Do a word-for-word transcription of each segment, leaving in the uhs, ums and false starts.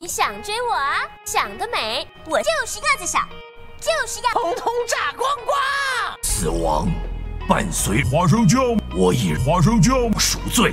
你想追我啊？想得美！我就是个子小，就是要通通炸光光！ 死亡伴随花生酱，我以花生酱赎罪。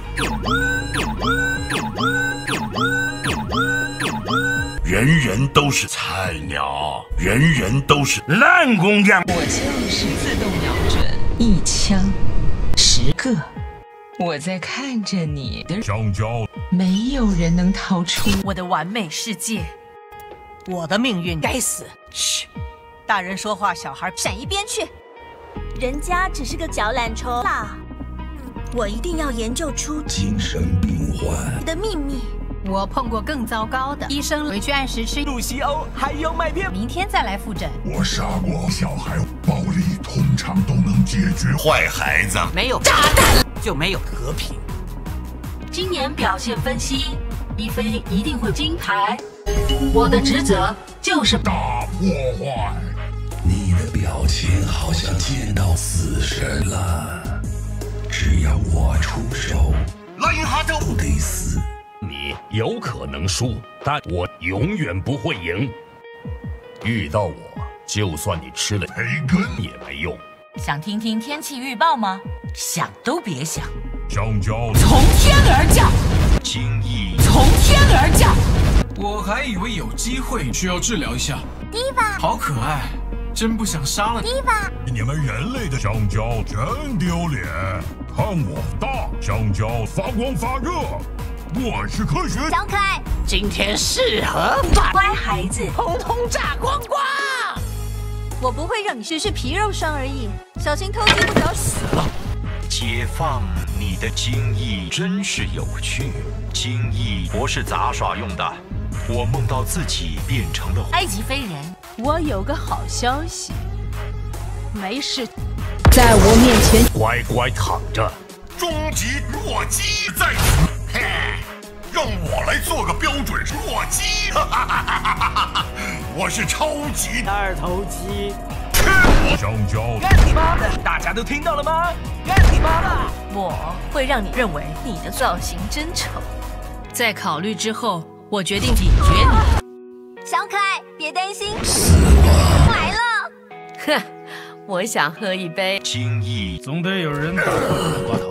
人人都是菜鸟，人人都是烂工匠。 我就是自动瞄准，一枪十个。我在看着你的香蕉， 没有人能逃出我的完美世界。我的命运该死！嘘，大人说话，小孩闪一边去。人家只是个脚懒虫啦，我一定要研究出精神病患你的秘密。 我碰过更糟糕的医生，回去按时吃露西欧，还有麦片， 明天再来复诊。 我杀过小孩，暴力通常都能解决。 坏孩子， 没有炸弹就没有和平。 今年表现分析，一菲一定会金牌。我的职责就是大破坏。你的表情好像见到死神了。只要我出手， 莱因哈特不得死。 你有可能输，但我永远不会赢。遇到我，就算你吃了培根也没用。 想听听天气预报吗？ 想都别想。 香蕉从天而降， 精益从天而降。 我还以为有机会，需要治疗一下。 迪巴， 好可爱，真不想杀了你。 迪巴， 你们人类的香蕉真丢脸。看我大香蕉发光发热，我是科学小可爱， 今天适合把乖孩子通通炸光光。 我不会让你只是皮肉伤而已，小心偷鸡不着死了。解放你的精益真是有趣，精益不是杂耍用的。我梦到自己变成了埃及飞人。 我有个好消息，没事。 在我面前乖乖躺着。 终极弱鸡在此，嘿，让我来做个标准弱鸡。我是超级二头肌。 香蕉， 干你妈的！大家都听到了吗？干你妈的！ 我会让你认为你的造型真丑。在考虑之后，我决定解决你。 小可爱，别担心， 死亡来了。 哼，我想喝一杯精益， 总得有人打破苦瓜头。